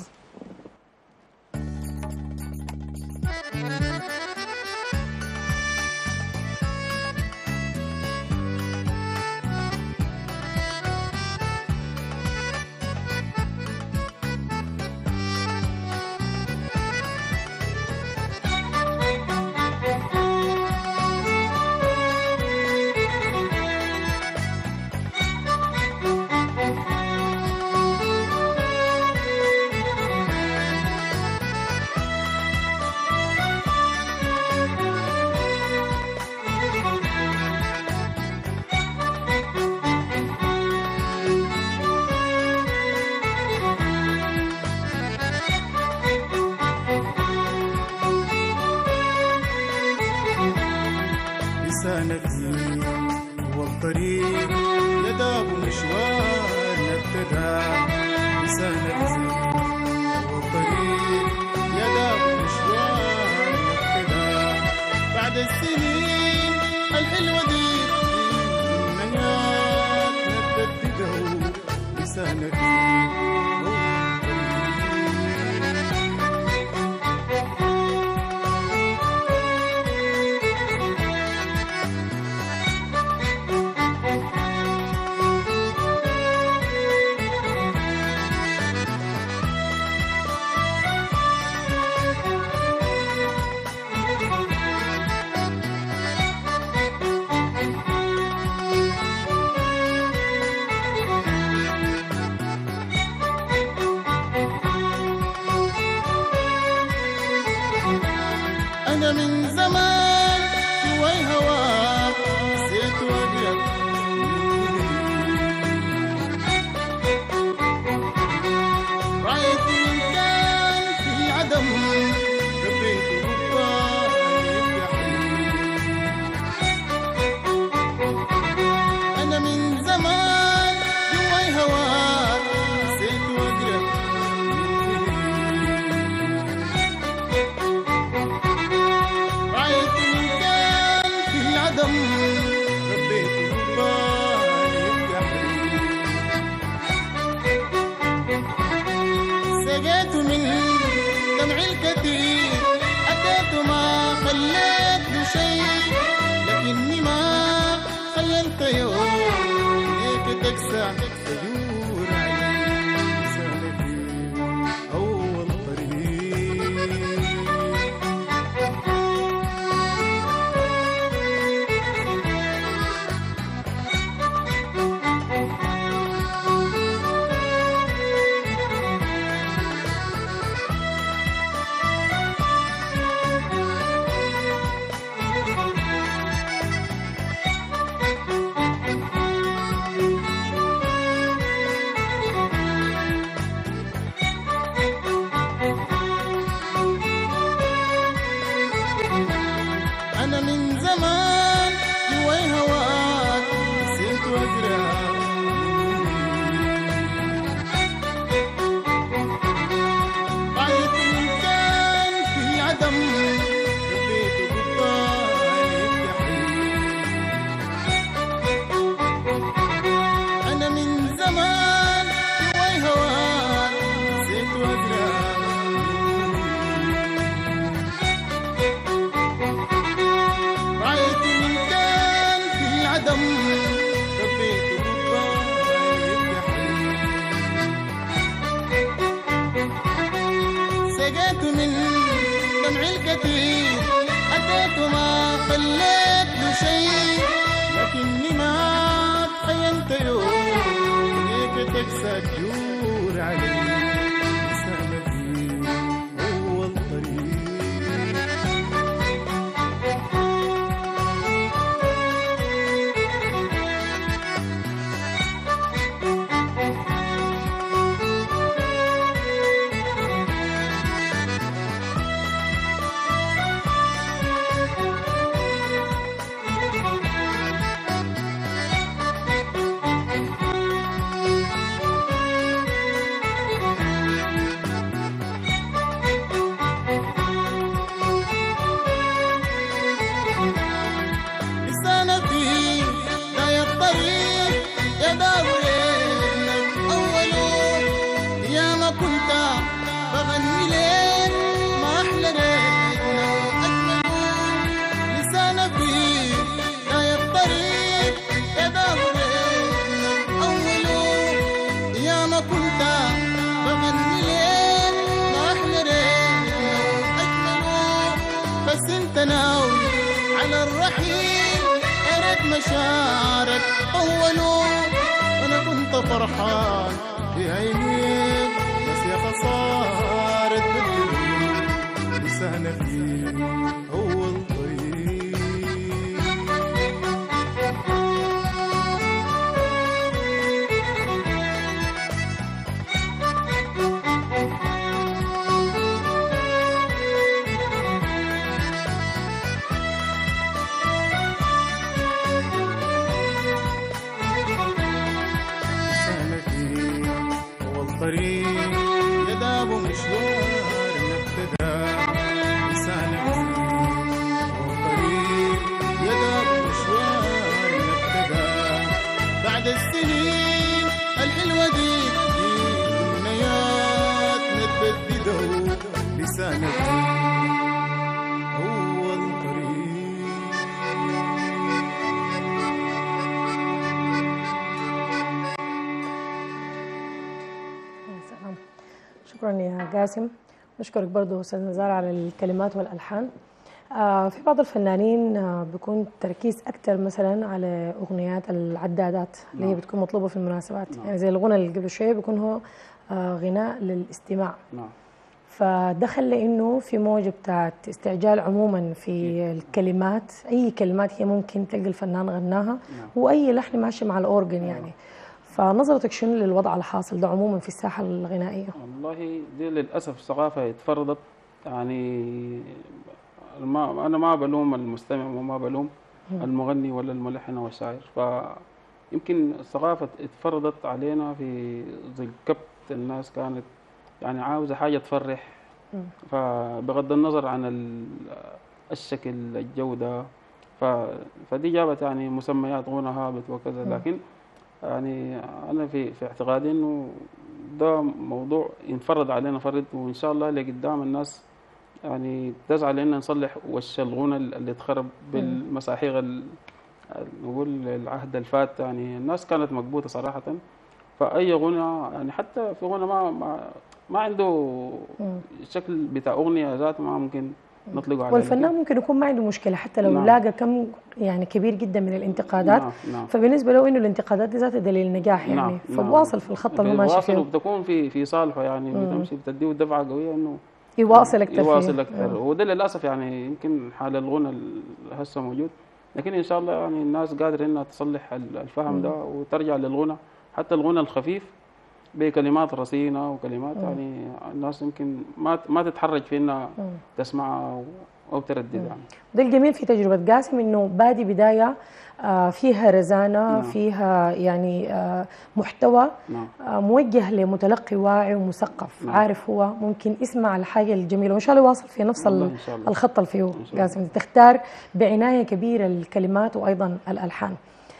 S4: لسانك أنا من زمان جواي هواك نسيت وقلب رأيت من كان في العدم حبيت وبالي أنا من زمان جواي هواك نسيت وقلب رأيت من كان في العدم ربيت بالي سقيت من دمعي الكثير أتيت ما خليت له شيء لكني ما خيلت يوم هيك تكسع تدور علي سالتي أول طريق أنا من زمان جواي هواك نسيت وأقرأ رأيت من كان في العدم ربيت بالطايب أنا من زمان جواي هواك نسيت وأقرأ رأيت من كان في العدم ربيت بالطايب سقيت من دمعي الكثير أتيت ما خليت له شيء لكني ما تخيلت يوم هيك تكسى تجور علي لسانتي أول طريق لسانتي لا الطريق يا داوينا أوله يا ما كنت بغني لك ما أحلى ريتنا وأجمله لسانتي لا الطريق يا داوينا أوله يا ما كنت بغني لك ما أحلى ريتنا وأجمله بس انت ناوي على الرحيل يا ريت مشاعرك طولوا وانا كنت فرحان في عينيك بس يا خسارة بدل لسانك أول طريق طريق يداب مشوار نبتدى لسانك والطريق يداب مشوار نبتدى بعد السنين الحلوة دي
S1: شكرا يا قاسم. نشكرك برضو أستاذ نزار على الكلمات والألحان. في بعض الفنانين بيكون تركيز أكثر مثلا على أغنيات العدادات اللي هي بتكون مطلوبة في المناسبات، يعني زي الغنى اللي قبل شوية بيكون هو غناء للاستماع.
S2: نعم.
S1: فدخل لانه في موجه بتاعت استعجال عموما في الكلمات، اي كلمات هي ممكن تلقى الفنان غناها واي لحن ماشي مع الاورجن يعني. فنظرتك شنو للوضع الحاصل ده عموما في الساحه الغنائيه؟
S2: والله دي للاسف ثقافه اتفرضت، يعني انا ما بلوم المستمع وما بلوم المغني ولا الملحن والشاعر، فيمكن الثقافه اتفرضت علينا في ظل كبت. الناس كانت يعني عاوزة حاجة تفرح، فبغض النظر عن الشكل الجودة، فدي جابت يعني مسميات غنى هابط وكذا. لكن يعني أنا في اعتقادي إنه ده موضوع ينفرض علينا فرد، وإن شاء الله لقدام الناس يعني تسعى لأن نصلح وش الغنى اللي اتخرب بالمساحيق نقول العهد الفات. يعني الناس كانت مكبوتة صراحة، فأي غنى يعني حتى في غنى ما عنده الشكل بتاع أغنية ذات ما ممكن نطلقه عليه.
S1: والفنان ممكن يكون ما عنده مشكلة حتى لو
S2: نعم.
S1: لاقى كم يعني كبير جدا من الانتقادات.
S2: نعم.
S1: فبالنسبة له إنه الانتقادات دي ذاتها دليل نجاح يعني.
S2: نعم.
S1: فبواصل في الخط اللي هو ماشي فيه،
S2: وبتكون في صالحه يعني. بتمشي بتديه دفعة قوية إنه
S1: يواصل أكثر
S2: يواصل أكثر. وده للأسف يعني يمكن حال الغنى هسه موجود، لكن إن شاء الله يعني الناس قادرة إنها تصلح الفهم ده وترجع للغنى، حتى الغنى الخفيف بكلمات رصينة وكلمات يعني الناس يمكن ما تتحرج في انها تسمعها او تردد يعني.
S1: ده الجميل في تجربة قاسم انه بادي بداية فيها رزانة.
S2: نعم.
S1: فيها يعني محتوى
S2: نعم.
S1: موجه لمتلقي واعي ومثقف.
S2: نعم.
S1: عارف هو ممكن يسمع الحاجة الجميلة، وإن شاء الله يواصل في نفس
S2: إن شاء الله.
S1: الخط اللي فيه قاسم. تختار بعناية كبيرة الكلمات وأيضا الألحان.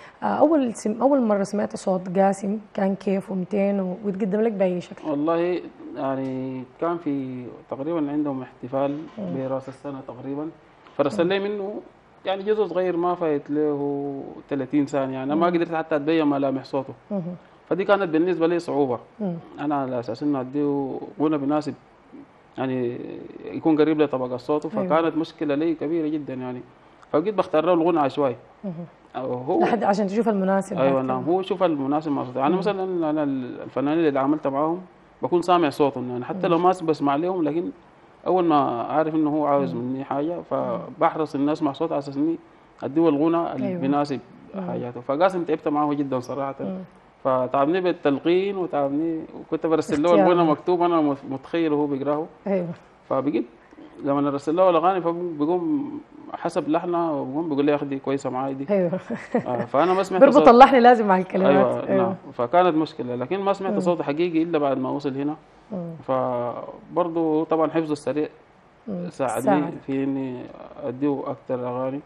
S1: أول مرة سمعت صوت قاسم كان كيف ومتين ويتقدم لك بأي شكل؟
S2: والله يعني كان في تقريبا عندهم احتفال براس السنة تقريبا، فرسل لي منه يعني جزء صغير ما فايت له 30 ثانية يعني. أنا ما قدرت حتى أتبين ملامح صوته، فدي كانت بالنسبة لي صعوبة. أنا على أساس إنه أديه غنى بيناسب يعني يكون قريب لطبقة صوته، فكانت مشكلة لي كبيرة جدا يعني. فبقيت بختار له الغنى عشوائي
S1: هو لحد عشان تشوف المناسب.
S2: ايوه نعم، هو شوف المناسب مع صوته. يعني مثلا انا الفنانين اللي عملت معاهم بكون سامع صوتهم يعني، حتى لو ما بسمع لهم، لكن اول ما عارف انه هو عاوز مني حاجه فبحرص اني اسمع صوت على اساس اني اديه الغنى اللي بيناسب حاجاته. فقاسم تعبت معه جدا صراحه، فتعبني بالتلقين وتعبني، وكنت برسل له الغنى مكتوب انا متخيل وهو بيقراه.
S1: ايوه.
S2: فبقيت لما ارسل له الاغاني فبيقوم حسب لحنها وبيقوم بيقول لي يا اخي دي كويسه معاي دي.
S1: ايوه.
S2: فانا ما سمعت
S1: بربط اللحن لازم مع الكلمات.
S2: ايوه نعم. فكانت مشكله، لكن ما سمعت صوت حقيقي الا بعد ما وصل هنا. فبرضه طبعا حفظه السريع ساعدني في اني اديه اكثر اغاني،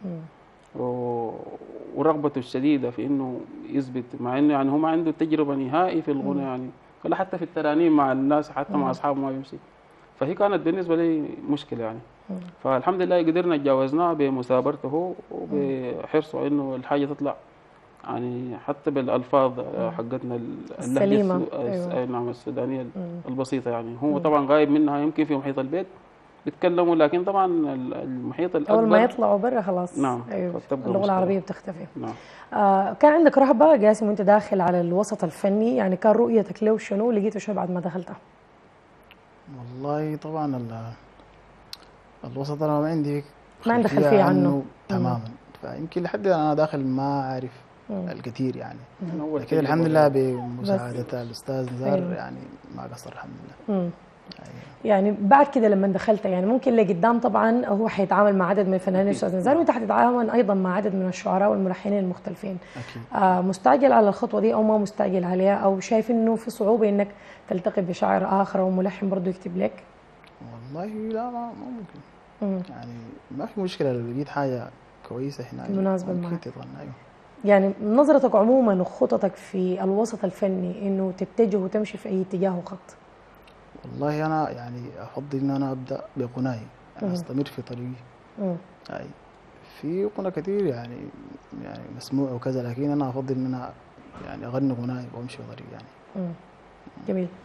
S2: ورغبته الشديده في انه يثبت، مع انه يعني هو ما عنده تجربه نهائي في الغنى يعني، ولا حتى في الترانيم مع الناس، حتى مع اصحابه ما بيمشي. فهي كانت بالنسبه لي مشكله يعني. فالحمد لله قدرنا تجاوزناها بمثابرته وبحرصه انه الحاجه تطلع يعني حتى بالالفاظ حقتنا
S1: السليمه.
S2: أيوة. نعم السودانيه البسيطه يعني. هو طبعا غايب منها يمكن في محيط البيت بيتكلموا، لكن طبعا المحيط الاكبر
S1: اول ما يطلعوا برا خلاص.
S2: نعم.
S1: أيوة. اللغه العربيه بتختفي.
S2: نعم.
S1: كان عندك رهبه قاسم وانت داخل على الوسط الفني، يعني كان رؤيتك له شنو؟ لقيته شنو بعد ما دخلته؟
S3: والله طبعا الوسط انا ما عندي
S1: خلفيه عنه
S3: تماما. فيمكن لحد انا داخل ما اعرف الكثير يعني، لكن الحمد لله بمساعدة الأستاذ نزار. أيوة. يعني ما قصر الحمد لله.
S1: يعني بعد كده لما دخلت يعني ممكن لقدام طبعا هو حيتعامل مع عدد من الفنانين الأستاذ نزار، وأنت حتتعاون أيضا مع عدد من الشعراء والملحنين المختلفين.
S3: أكيد.
S1: مستعجل على الخطوة دي أو ما مستعجل عليها، أو شايف إنه في صعوبة إنك تلتقي بشاعر آخر أو ملحن برضه يكتب لك؟
S3: والله لا ما ممكن. يعني ما في مشكلة لو لقيت حاجة كويسة هنا
S1: مناسبة معك.
S3: أيوه.
S1: يعني نظرتك عموما وخططك في الوسط الفني انه تتجه وتمشي في اي اتجاه وخط؟
S3: والله انا يعني افضل ان انا ابدا بغناي، انا استمر في طريقي. يعني في غنى كثير يعني مسموع وكذا، لكن انا افضل ان انا يعني اغني غناي وامشي في طريقي يعني.
S1: جميل.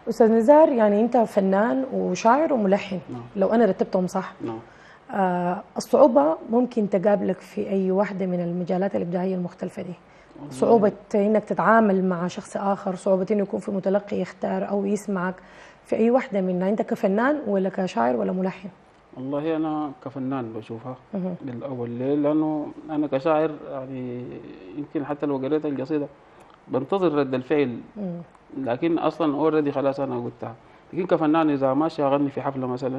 S1: استاذ نزار، يعني انت فنان وشاعر وملحن.
S2: نعم.
S1: لو انا رتبتهم صح.
S2: نعم.
S1: الصعوبه ممكن تقابلك في اي واحده من المجالات الابداعيه المختلفه دي. صعوبه انك تتعامل مع شخص اخر، صعوبه انه يكون في متلقي يختار او يسمعك، في اي واحده منها انت كفنان ولا كشاعر ولا ملحن؟
S2: والله أنا كفنان بشوفها بالأول. ليه؟ لأنه أنا كشاعر يعني يمكن حتى لو قريت القصيدة بنتظر رد الفعل، لكن أصلا أوريدي خلاص أنا قلتها. لكن كفنان إذا ماشي أغني في حفلة مثلا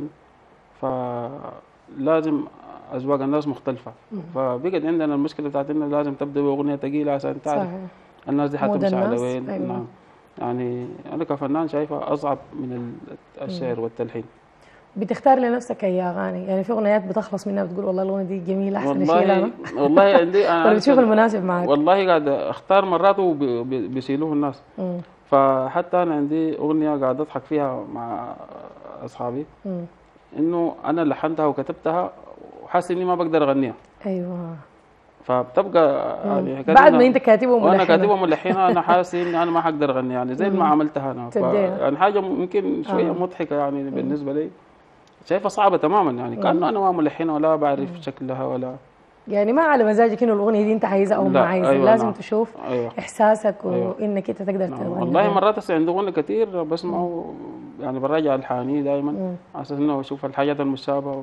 S2: فلازم أذواق الناس مختلفة، فبقت عندنا المشكلة بتاعت إنه لازم تبدأ بأغنية ثقيلة عشان تعرف
S1: صحيح.
S2: الناس دي
S1: مود
S2: حتمشي على
S1: الناس.
S2: وين.
S1: أيوة.
S2: نعم. يعني أنا كفنان شايفها أصعب من الشعر والتلحين.
S1: بتختار لنفسك اي اغاني؟ يعني في اغنيات بتخلص منها بتقول والله الاغنيه دي جميله احسن اشيلها انا،
S2: والله عندي أنا
S1: ولا بتشوف المناسب معك؟
S2: والله قاعد أختار مرات وبيشيلوه الناس. فحتى أنا عندي أغنية قاعد أضحك فيها مع أصحابي إنه أنا لحنتها وكتبتها وحاسس إني ما بقدر أغنيها.
S1: ايوه.
S2: فبتبقى يعني
S1: بعد ما انت كاتبها
S2: وانا
S1: وملحنها.
S2: كاتبها وملحنها انا حاسس اني انا ما حقدر اغني، يعني زي ما عملتها انا. يعني حاجه ممكن شويه مضحكه يعني بالنسبه لي، شايفها صعبه تماما، يعني كانه انا ما ملحنه ولا بعرف شكلها ولا
S1: يعني ما على مزاجك انه الاغنيه دي انت عايزها او ما
S2: لا.
S1: عايزها.
S2: أيوة.
S1: لازم
S2: نعم.
S1: تشوف
S2: أيوة.
S1: احساسك
S2: أيوة.
S1: وانك انت تقدر تغني.
S2: والله مرات هسه عندي اغنيه كثير بسمعه، يعني براجع الحاني دائما على اساس انه اشوف الحاجات المشابهه.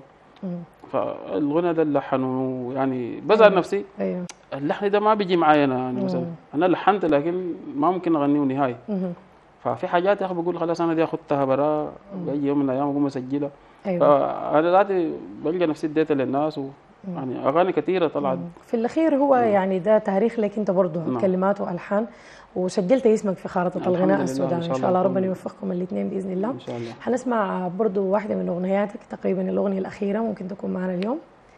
S2: فالغنى ده اللحن يعني بزعل نفسي.
S1: ايوه.
S2: اللحن ده ما بيجي معايا انا، يعني مثلا انا لحنت لكن ما ممكن اغنيه نهائي. ففي حاجات يا اخي بقول خلاص انا دي اخذتها برا، بيجي يوم من الايام اقوم اسجلها.
S1: أيوة.
S2: فانا ذاتي بلقى نفسي اديتها للناس يعني اغاني كثيره طلعت.
S1: في الاخير هو يعني ده تاريخ لك انت برضه، كلمات والحان، وسجلت اسمك في خارطه الغناء السوداني. ان شاء الله ربنا يوفقكم الاثنين باذن الله.
S2: ان شاء الله.
S1: حنسمع برضه واحده من اغنياتك، تقريبا الاغنيه الاخيره ممكن تكون معنا اليوم.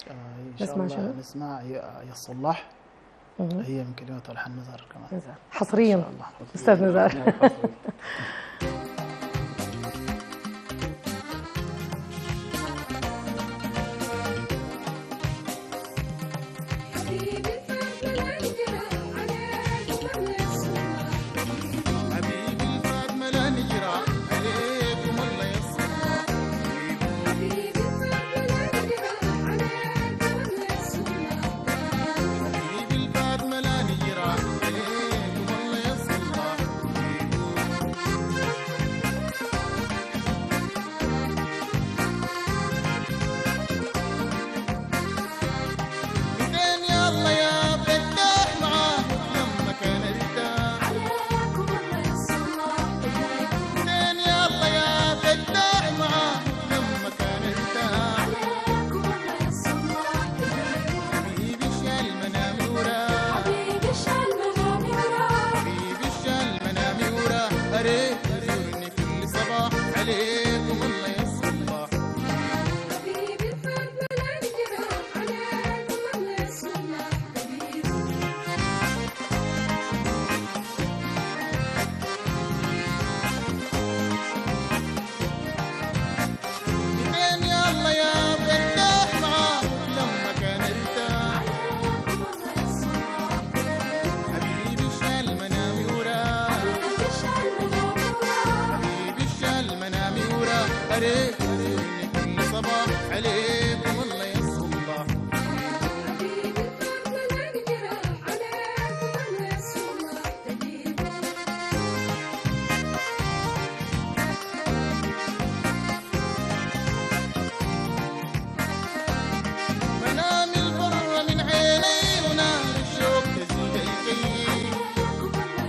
S3: ان شاء الله نسمع يا الصلاح، هي من كلمات الحان نزار كمان
S1: حصريا استاذ نزار.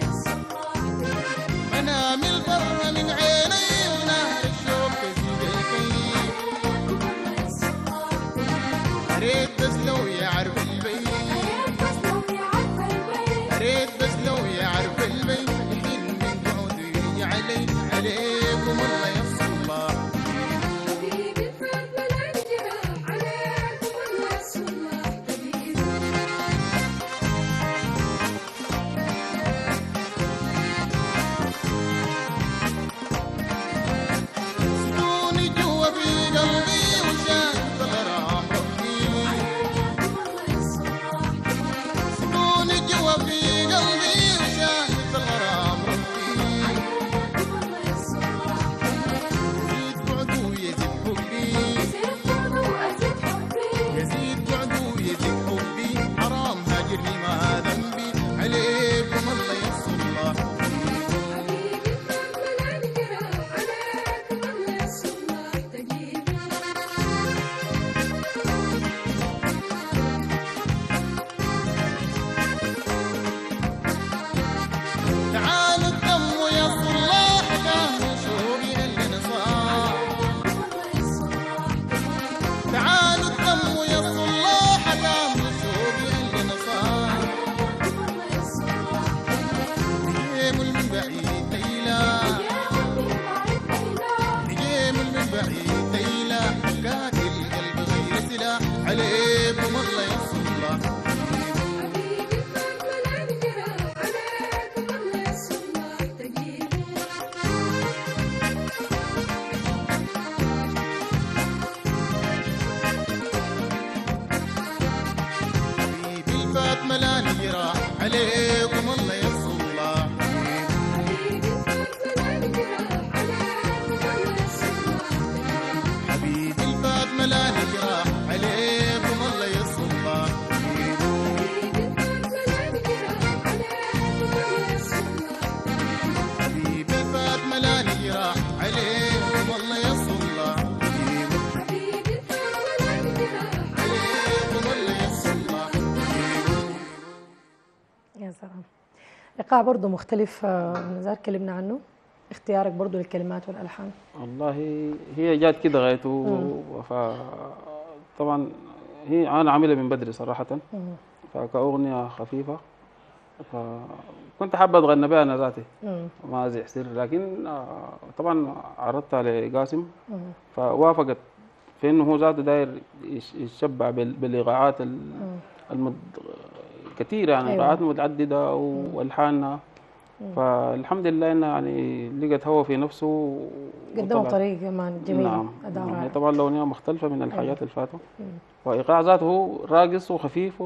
S4: منام البر من عيني ونهر الشوق تزيد
S1: ايقاع برضه مختلف نزار كلمنا عنه، اختيارك برضه للكلمات والالحان.
S2: والله هي جات كده غايته. فطبعا هي انا عاملها من بدري صراحه، فكأغنية خفيفة، فكنت حابة أتغنى بها أنا ذاتي ما زي سر، لكن طبعا عرضتها لقاسم فوافقت في إنه هو ذاته داير يتشبع بالإيقاعات كثير، يعني
S1: أيوة.
S2: إيقاعات متعددة وألحانها. فالحمد لله إنه يعني لقت هو في نفسه
S1: قدموا
S2: وطلعت.
S1: طريقه كمان جميل.
S2: نعم،
S1: اداء
S2: نعم. هي
S1: رائع.
S2: طبعا الأغنية مختلفة من الحاجات اللي فاتوا، وإيقاع ذاته راقص وخفيف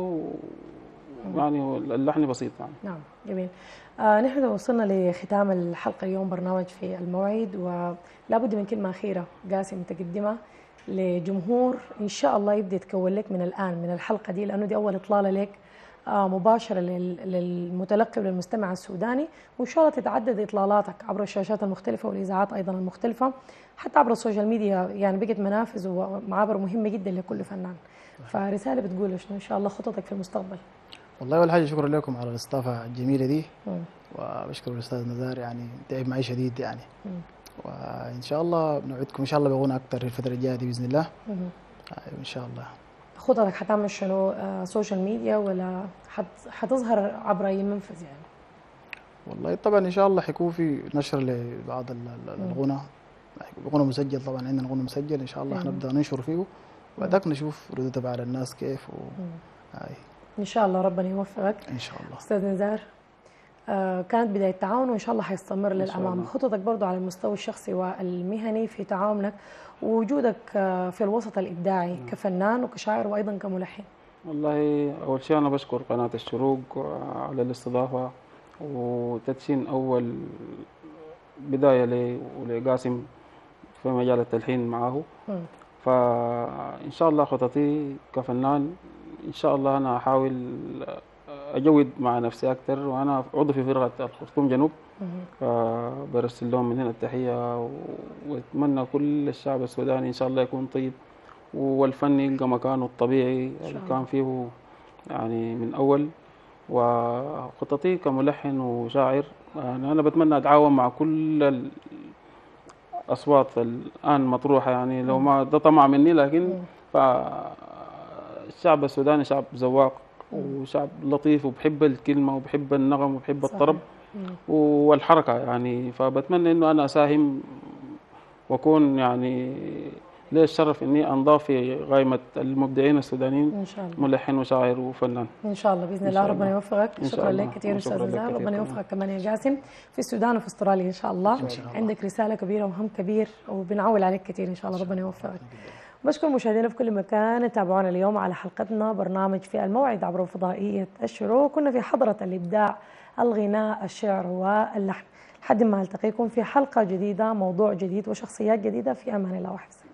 S2: يعني اللحن بسيط يعني.
S1: نعم جميل. نحن وصلنا لختام الحلقة اليوم برنامج في الموعد، ولابد من كلمة أخيرة قاسم تقدمها لجمهور إن شاء الله يبدأ يتكون لك من الآن من الحلقة دي، لأنه دي أول إطلالة لك مباشرة للمتلقي وللمستمع السوداني، وإن شاء الله تتعدد إطلالاتك عبر الشاشات المختلفة والإذاعات أيضا المختلفة، حتى عبر السوشيال ميديا، يعني بقت منافذ ومعابر مهمة جدا لكل فنان. فرسالة بتقول شنو إن شاء الله خططك في المستقبل؟
S3: والله أول حاجة شكرا لكم على الاستضافة الجميلة دي، وبشكر الأستاذ نزار يعني تعب معي شديد يعني. وإن شاء الله بنوعدكم إن شاء الله بغنى أكثر الفترة الجاية دي بإذن الله. إن شاء الله.
S1: خططك حتعمل شنو؟ سوشيال ميديا ولا حتظهر عبر أي منفذ يعني؟
S3: والله طبعا إن شاء الله حيكون في نشر لبعض الغنى، غنى مسجل، طبعا عندنا غنى مسجل إن شاء الله حنبدأ ننشر فيه، وبعدك نشوف ردود أفعال الناس كيف
S1: إن شاء الله ربنا يوفقك
S3: إن شاء الله.
S1: أستاذ نزار، كانت بداية تعاون وإن شاء الله حيستمر للأمام. خططك برضو على المستوى الشخصي والمهني في تعاونك ووجودك في الوسط الإبداعي كفنان وكشاعر وأيضا كملحن؟
S2: والله أول شيء أنا بشكر قناة الشروق على الاستضافة وتدشين أول بداية لي ولقاسم في مجال التلحين معه. فإن شاء الله خططي كفنان إن شاء الله أنا أحاول أجود مع نفسي أكثر، وأنا عضو في فرقة الخرطوم جنوب، فبرسل لهم من هنا التحية، وأتمنى كل الشعب السوداني إن شاء الله يكون طيب، والفن يلقى مكانه الطبيعي اللي كان فيه يعني من أول. وخططي كملحن وشاعر يعني أنا بتمنى أتعاون مع كل الأصوات الآن مطروحة، يعني لو ما ده طمع مني، لكن الشعب السوداني شعب ذواق وشعب لطيف وبحب الكلمة وبحب النغم وبحب الطرب والحركة يعني. فبتمنى إنه أنا أساهم وأكون يعني لي الشرف إني أنضاف في قائمة المبدعين السودانيين إن شاء الله، ملحن وشاعر وفنان
S1: إن شاء الله بإذن الله. ربنا يوفقك. شكرا لك كثير أستاذ نزار، ربنا يوفقك كمان يا قاسم في السودان وفي استراليا إن شاء الله. عندك رسالة كبيرة وهم كبير وبنعول عليك كثير إن شاء الله. ربنا يوفقك. بشكر مشاهدينا في كل مكان تابعونا اليوم على حلقتنا برنامج في الموعد عبر فضائية الشروق. كنا في حضرة الإبداع، الغناء، الشعر واللحن. لحد ما ألتقيكم في حلقة جديدة، موضوع جديد وشخصيات جديدة. في أمان الله وحفظه.